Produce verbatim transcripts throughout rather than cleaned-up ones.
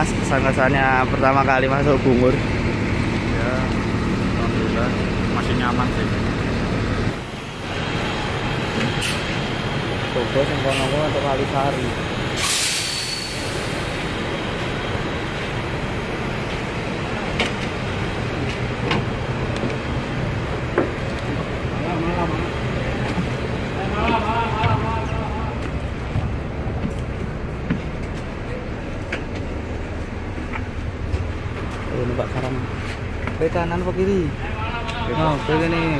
Mas, kesan-kesannya pertama kali masuk Bungur? Ya, alhamdulillah masih nyaman sih. Coba sengkono untuk Kalisari. Oh, numpak sarang. Ke kanan apa kiri? Oh, ke sini.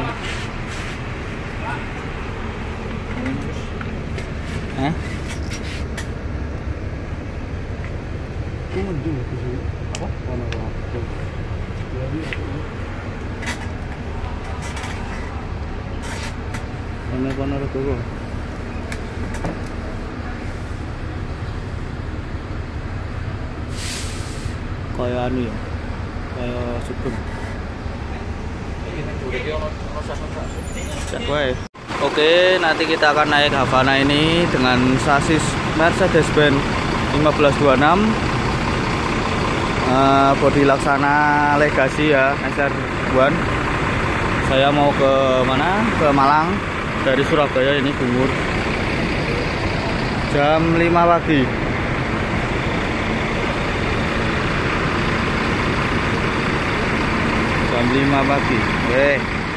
Hah? Ku mendung ke sini. Apa? Ono waktu. Ono kono rego. Kaya anu ya. Kaya sugeng. Cek wae. Oke, nanti kita akan naik Havana ini dengan sasis Mercedes-Benz lima belas dua puluh enam uh, bodi laksana Legacy ya, S R satu. Saya mau ke mana? Ke Malang dari Surabaya, ini Bungur. Jam lima pagi. Jam lima pagi. Oke.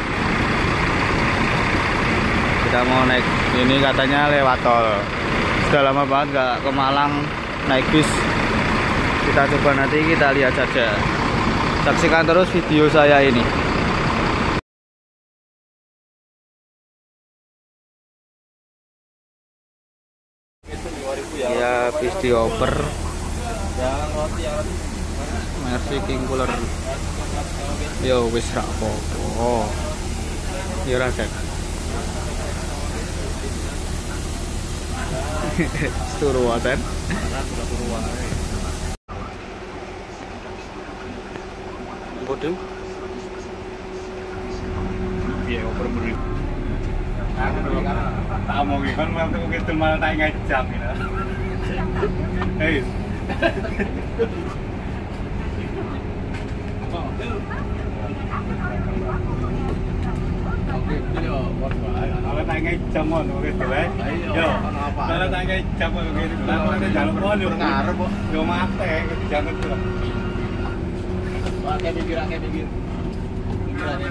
Kita mau naik ini, katanya lewat tol. Sudah lama banget nggak ke Malang naik bis. Kita coba, nanti kita lihat saja. Saksikan terus video saya ini. Ya, bis dioper. Mercy King Cooler. Yo wis ra apa-apa. Yo ra dek. Turu waten. Turu wae. Bodoh. Piye oper beri. Tak mau kan mau ke gitu malah tak ngajak gitu. Hei. Kalau tanya jam ngono gitu wae. Yo, kalau tanya jam ngono gitu. Lah nek jaluk kon yo ngarep kok. Yo mate jangan itu. Pakai pikir, pakai pikir. Pikirannya.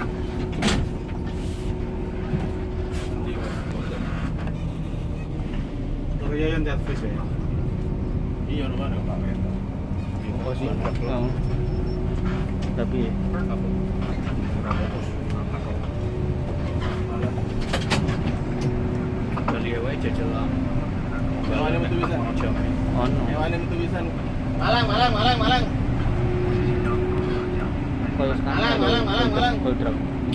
Korea yang jet fish ya. Iya, ora ono Pak. Oh sih. Tapi apa? Ora fokus. Jajal lah. Mana metu pisan? Ono. Mana metu pisan? Malang, Malang, Malang, Malang. Malang, Malang, Malang, Malang. Kodrak.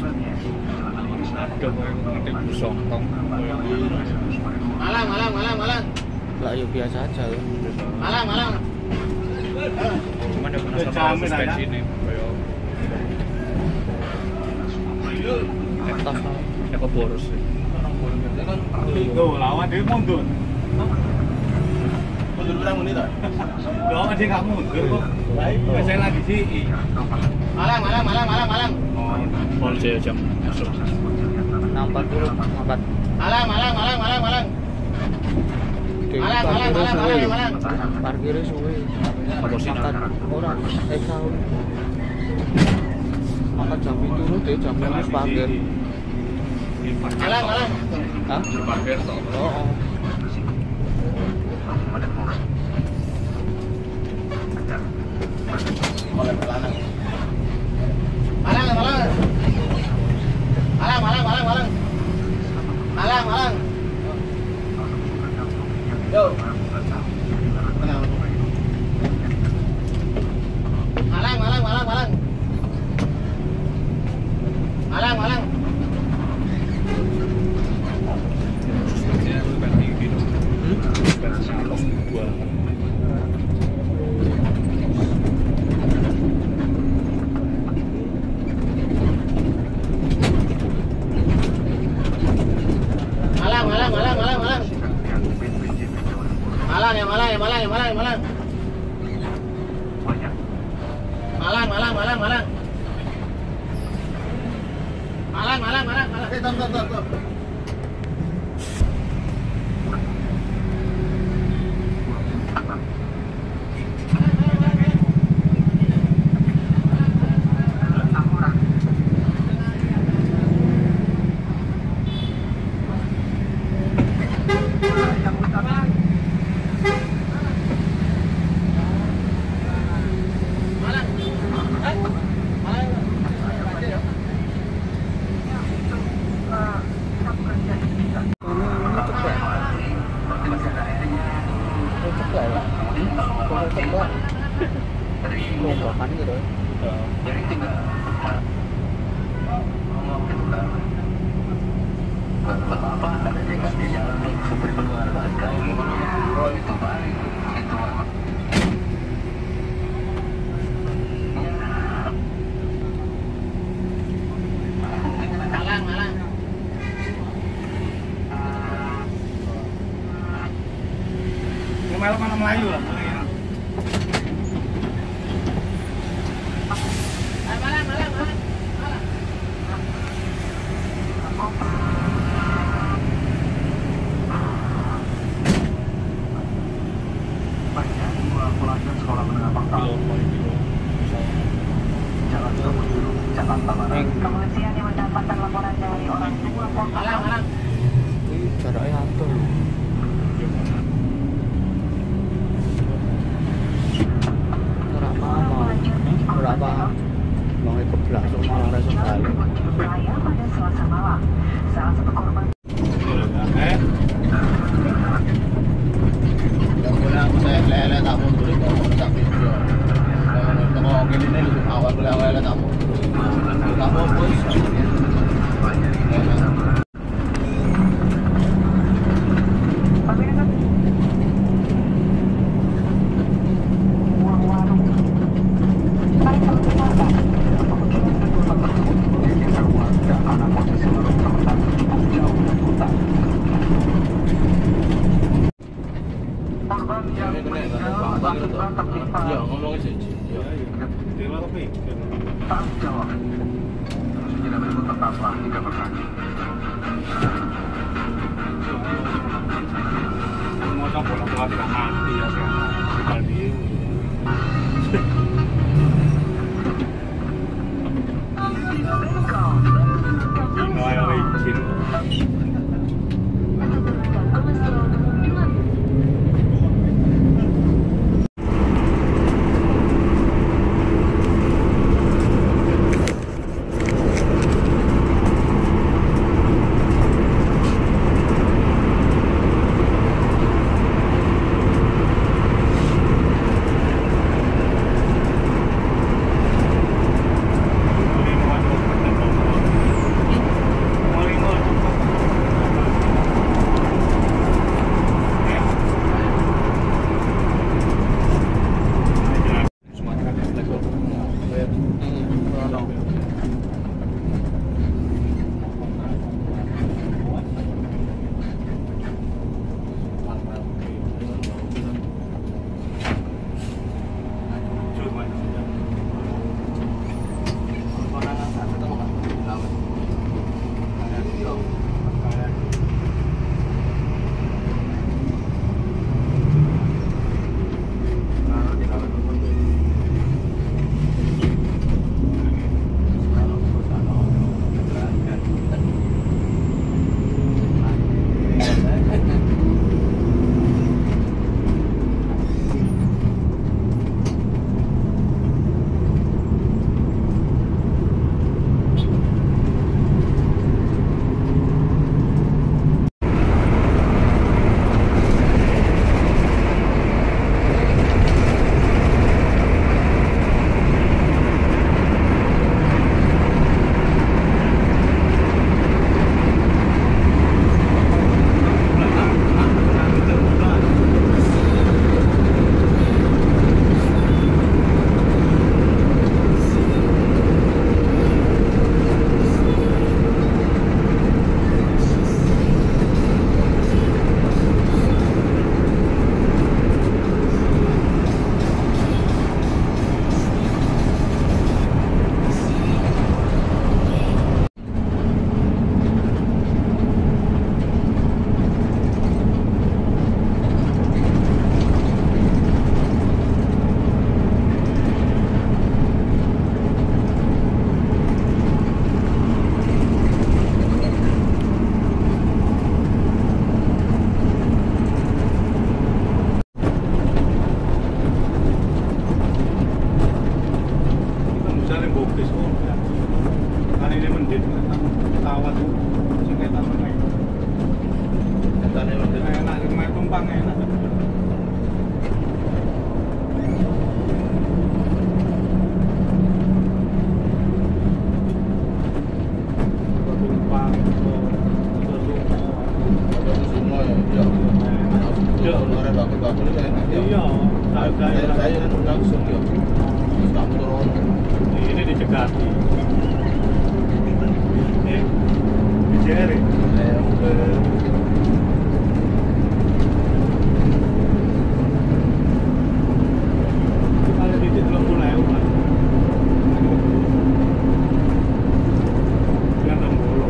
Ada koyo ngerti busongkong. Malang, Malang, Malang, Malang. Lah ya biasa aja. Malang, Malang. Cuma ada penasaran suspensi ini koyo. Ayo. Atas. Apa boros sih? Tuh, lawan dia mundur. Mundur berapa menit tak? Lawan dia nggak mundur kok. Saya lagi sih. Malang, Malang, Malang, Malang, Malang. Oh, pol saya jam masuk. enam empat puluh empat. Malang, Malang, Malang, Malang, Malang. Malang, Malang, Malang, Malang, Malang. Parkirnya suwe. Apa sih makan orang? Eh tahu. Makan jam itu deh, jam lima parkir. Malang, Malang. Hah? Parkir toh. Oh. Malang, Malang. Malang, Malang. Malang, Malang, Malang, Malang. Malang, Malang. Yo. Malang, Malang, Malang, Malang. Malang, Malang. stop, stop, stop. Lombakan gitu. Malang, malang. Yang malam mana Melayu lah. Malang, malang, malang. Banyak dua pelajar sekolah menengah pertama Jalan Trenggalek, Jakarta Barat. Kepolisian yang mendapatkan laporan dari orang tua korban. Malang, malang. Wih, jaraknya antul. Ora mama. Ora apa. Mau ke belakang malah langsung balik. Raya pada Selasa malam. Salah satu korban Eh. Yang punya aku saya lele tak mundur itu tak video. Kalau gini nih awal boleh awal tak mundur. Tak mundur. Ya, ngomong aja. Ya. Terima kasih. tanggung jawab. Terus tidak berikut tetaplah tiga persatu. Mau coba bola tidak mati ya kan. Di Dino yang licin. kali bukis kok. Kali ini mendit pesawat tuh. Sing ketan meneh. Ketane mendit enak main tumpang enak. Ini dicegati. Ini dijeri. Kalau di situ mulai umat. Dengan enam puluh.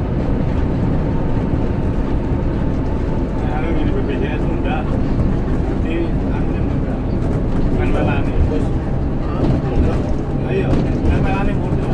Nah, ini B P J S Sunda. Nanti angin enggak. Kan balani. Ayo, kan balani muda.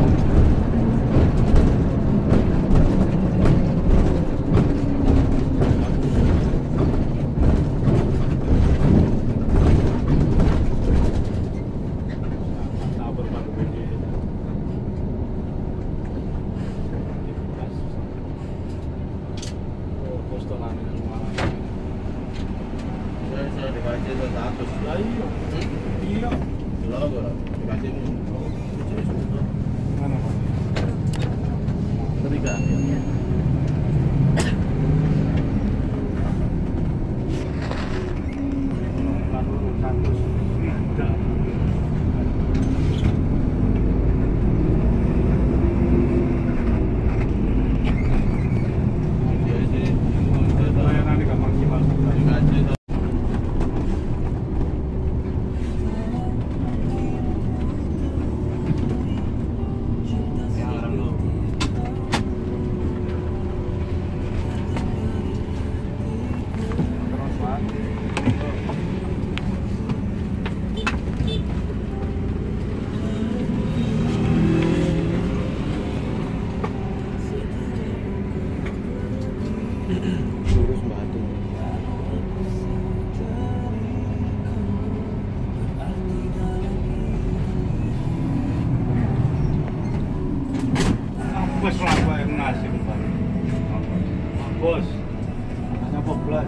Bos lah Pak nasi Pak. Bos. Hanya empat belas.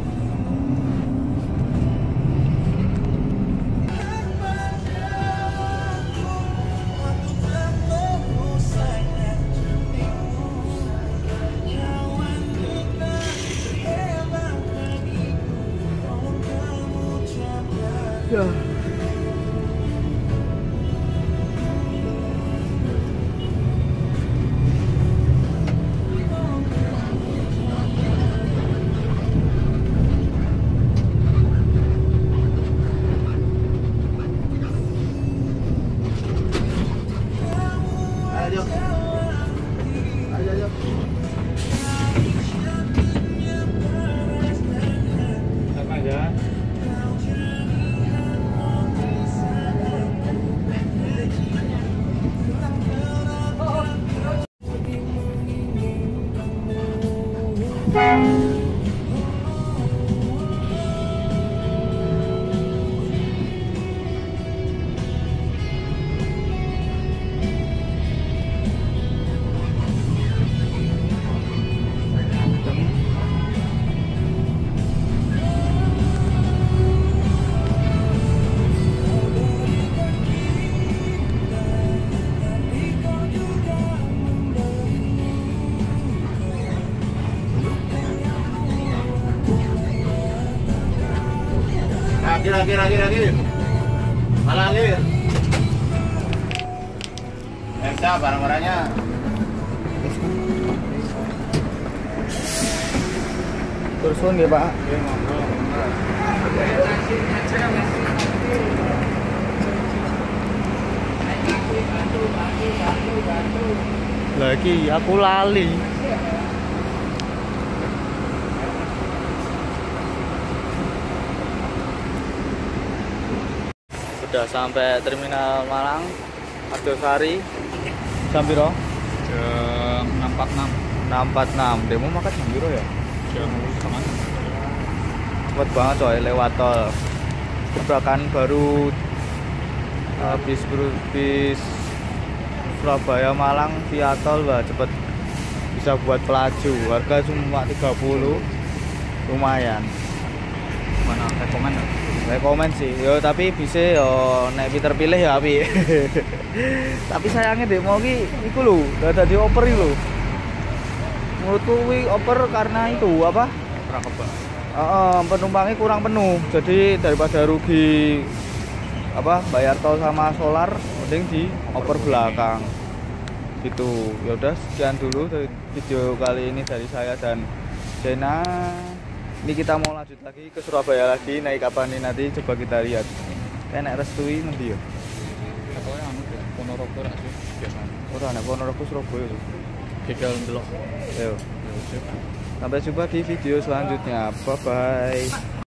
Ya. Lagi lagi lagi lagi malah lagi bisa barang-barangnya Tursun ya Pak. Lagi aku lali. Sudah sampai terminal Malang, Argosari. Sambiro? Jam enam empat puluh enam. enam empat puluh enam. Demo makan Sambiro ya? Jam setengah. Cepet banget coy, lewat tol. Bahkan baru uh, bis bis Surabaya Malang via tol, wah cepet, bisa buat pelaju. Harga cuma tiga puluh, lumayan. Mana rekomen? Rekomen sih, yo tapi bisa yo nek terpilih ya api. Tapi sayangnya deh mau ki iku lho, gak ada di oper iki lho. Menurutku kuwi oper karena itu apa? Prakebak. Heeh, penumpangnya kurang penuh. Jadi daripada rugi apa bayar tol sama solar, mending di oper belakang. Gitu. Ya udah sekian dulu video kali ini dari saya dan Jena. Ini kita mau lanjut lagi ke Surabaya lagi, naik kapan nih nanti coba kita lihat. Kayak naik restui nanti ya. Katanya anu ya, Ponorogo ra sih biasa. Ora nek Ponorogo Surabaya lho. Gagal ndelok. Ayo. Sampai jumpa di video selanjutnya. Bye bye.